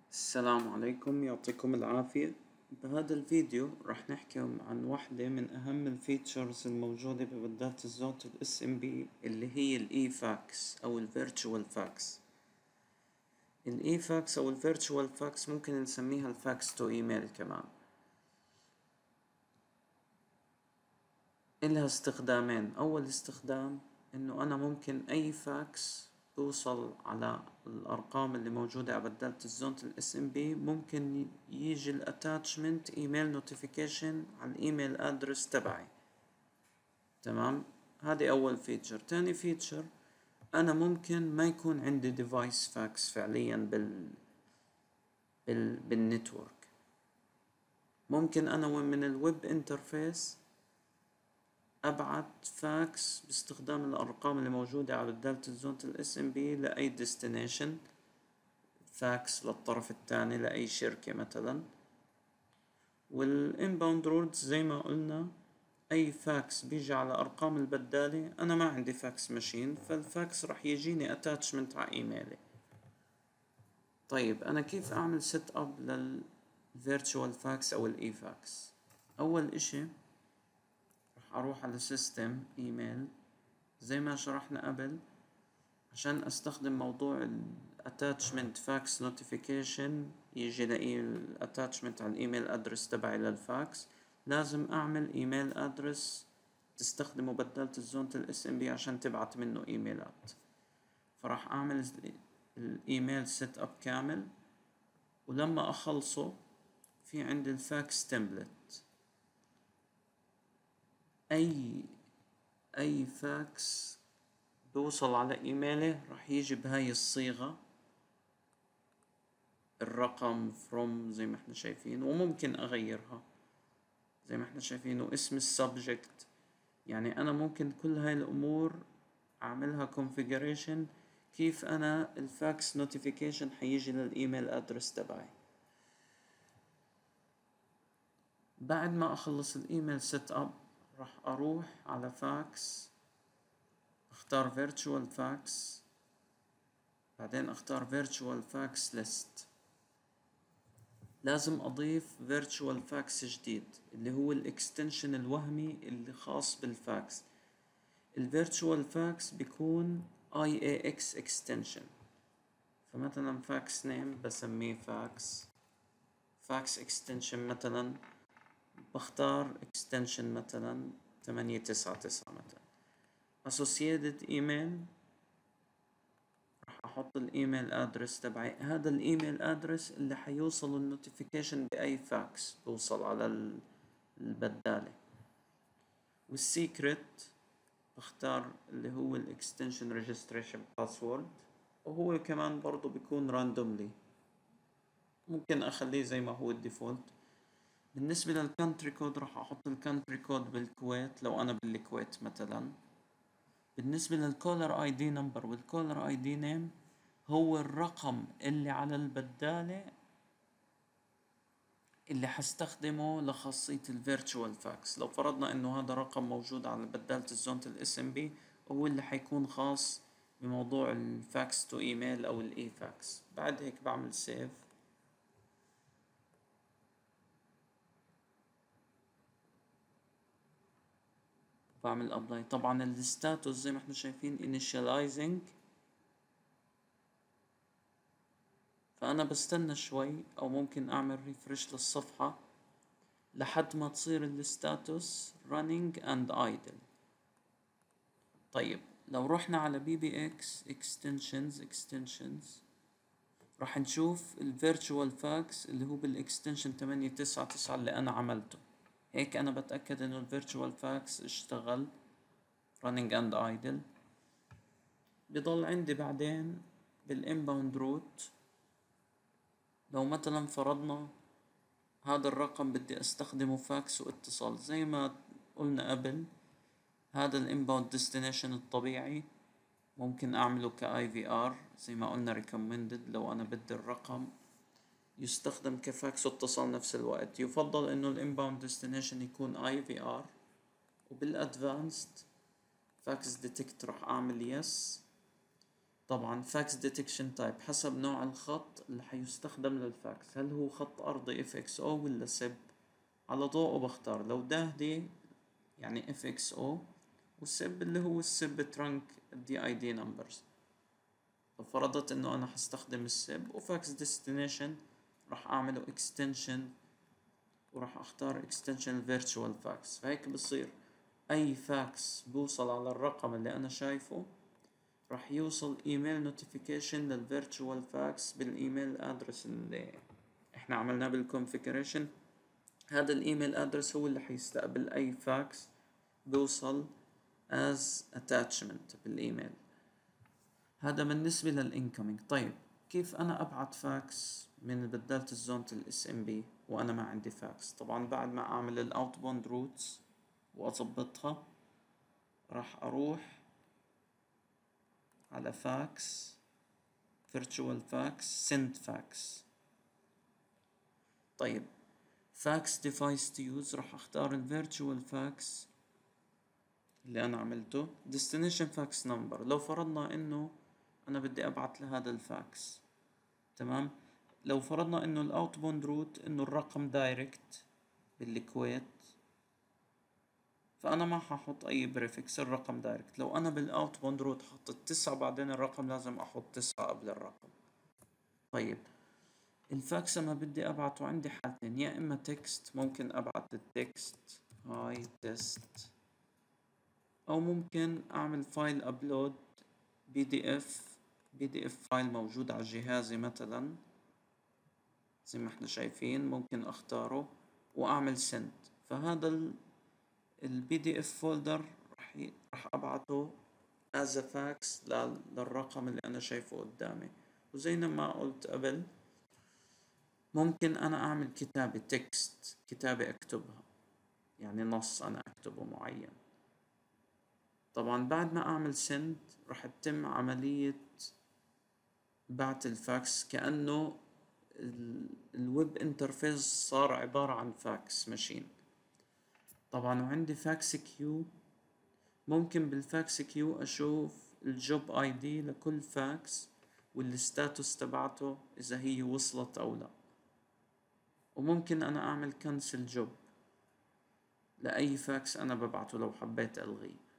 السلام عليكم، يعطيكم العافية. بهذا الفيديو راح نحكي عن واحدة من أهم الفيتشرز الموجودة ببدلات الصوت ال SMB اللي هي ال eFax أو ال Virtual Fax. ال eFax أو ال Virtual Fax ممكن نسميها ال Fax to Email كمان. إلها استخدامين. أول استخدام إنه أنا ممكن أي فاكس بوصل على الأرقام اللي موجودة على بدالة الزونت ال SMB ممكن يجي الاتاتشمنت ايميل نوتيفيكيشن على الايميل ادرس تبعي. تمام، هذه أول فيتشر. تاني فيتشر، أنا ممكن ما يكون عندي ديفايس فاكس فعليا بالنتورك. ممكن أنا من الويب انترفيس ابعت فاكس باستخدام الارقام اللي موجودة على بدالة الزونت ال SMB لاي ديستنيشن، فاكس للطرف الثاني لاي شركة مثلا. والانباوند رولز زي ما قلنا اي فاكس بيجي على ارقام البدالة، انا ما عندي فاكس ماشين، فالفاكس راح يجيني اتاتشمنت على ايميلي. طيب انا كيف اعمل سيت اب للفيرتشوال فاكس او الاي فاكس؟ اول اشي راح اروح على سيستم ايميل زي ما شرحنا قبل. عشان استخدم موضوع ال attachment fax notification يجي لي ال attachment على الايميل ادرس تبعي للفاكس، لازم اعمل ايميل ادرس تستخدمه بدالة الزونت ال SMB عشان تبعت منه ايميلات. فراح اعمل الايميل سيت اب كامل، ولما اخلصه في عندي الفاكس تمبلت. اي فاكس بوصل على ايميله راح يجي بهاي الصيغة، الرقم from زي ما احنا شايفين، وممكن اغيرها زي ما احنا شايفين، واسم السبجكت. يعني انا ممكن كل هاي الامور اعملها configuration كيف انا الفاكس نوتيفيكيشن حيجي للايميل ادرس تبعي. بعد ما اخلص الايميل سيت اب راح اروح على فاكس، اختار virtual fax، بعدين اختار virtual fax list. لازم اضيف virtual fax جديد اللي هو الاكستنشن الوهمي اللي خاص بالفاكس. الفيرتشوال فاكس بيكون IAX extension. فمثلا فاكس نيم بسميه فاكس extension مثلا، بختار extension مثلا 899 مثلا. associated email راح احط الايميل ادرس تبعي. هذا الايميل ادرس اللي حيوصل النوتيفيكيشن باي فاكس بوصل على البدالة. والسيكرت بختار اللي هو الاكستنشن ريجستريشن باسورد، وهو كمان برضو بيكون راندوملي، ممكن اخليه زي ما هو الديفولت. بالنسبة للكانتري كود راح احط الكانتري كود بالكويت لو انا بالكويت مثلا. بالنسبة للكولر اي دي نمبر والكولر اي دي نيم، هو الرقم اللي على البدالة اللي حستخدمه لخاصية الفيرتشوال فاكس. لو فرضنا انه هذا رقم موجود على بدالة الزونت ال SMB، هو اللي حيكون خاص بموضوع الفاكس تو ايميل او الاي فاكس. بعد هيك بعمل سيف، بعمل ابلاي. طبعا الستاتوس زي ما احنا شايفين initializing، فانا بستنى شوي او ممكن اعمل ريفرش للصفحة لحد ما تصير الستاتوس running and idle. طيب لو رحنا على PBX extensions راح نشوف الفيرتشوال فاكس اللي هو بالاكستنشن 899 اللي انا عملته. هيك انا بتأكد انه الفيرتشوال فاكس اشتغل running and idle. بضل عندي بعدين بالانباوند روت، لو مثلا فرضنا هذا الرقم بدي استخدمه فاكس واتصال زي ما قلنا قبل، هذا الانباوند ديستنيشن الطبيعي ممكن اعمله ك IVR زي ما قلنا recommended. لو انا بدي الرقم يستخدم كفاكس واتصال نفس الوقت، يفضل انه الانباوند ديستنيشن يكون IVR. وبالادفانسد فاكس ديتكت راح اعمل يس. طبعا فاكس ديتكشن تايب حسب نوع الخط اللي حيستخدم للفاكس، هل هو خط أرضي FXO ولا سب، على ضوءه بختار. لو داهلي يعني FXO، والسب اللي هو السب ترانك DID نمبرز. لو فرضت انه انا حستخدم السب، وفاكس ديستنيشن راح اعمله اكستنشن، وراح اختار اكستنشن فيرتشوال فاكس. فهيك بصير اي فاكس بوصل على الرقم اللي انا شايفه راح يوصل ايميل نوتيفيكيشن للفيرتشوال فاكس بالايميل ادرس اللي احنا عملناه بالكونفيجريشن. هذا الايميل ادرس هو اللي حيستقبل اي فاكس بوصل as attachment بالايميل. هذا بالنسبة للإنكمينج. طيب كيف أنا أبعت فاكس من بدالة الزونة SMB وأنا ما عندي فاكس؟ طبعا بعد ما أعمل الأوتبوند روتس وأظبطها، راح أروح على فاكس virtual fax send fax. طيب fax device to use، راح أختار ال virtual fax اللي أنا عملته destination fax number. لو فرضنا إنه أنا بدي أبعت لهذا الفاكس، تمام. لو فرضنا إنه الأوتبوند روت إنه الرقم دايركت بالكويت، فأنا ما ححط أي بريفكس، الرقم دايركت. لو أنا بالأوتبوند روت حطيت 9 بعدين الرقم، لازم أحط 9 قبل الرقم. طيب الفاكس أنا بدي أبعته عندي حالتين، يا إما تكست، ممكن أبعت التكست هاي تست، أو ممكن أعمل فايل أبلود PDF فايل موجود على جهازي مثلا زي ما احنا شايفين، ممكن أختاره وأعمل سند. فهذا PDF فولدر راح أبعته as a fax للرقم اللي أنا شايفه قدامي. وزي ما قلت قبل، ممكن أنا أعمل كتابة تكست، كتابة أكتبها، يعني نص أنا أكتبه معين. طبعا بعد ما أعمل سند راح تتم عملية بعت الفاكس، كأنه الويب انترفيس صار عبارة عن فاكس ماشين. طبعا وعندي فاكس كيو، ممكن بالفاكس كيو أشوف الجوب اي دي لكل فاكس والستاتوس تبعته إذا هي وصلت أو لا. وممكن أنا أعمل كنسل جوب لأي فاكس أنا ببعته لو حبيت ألغيه.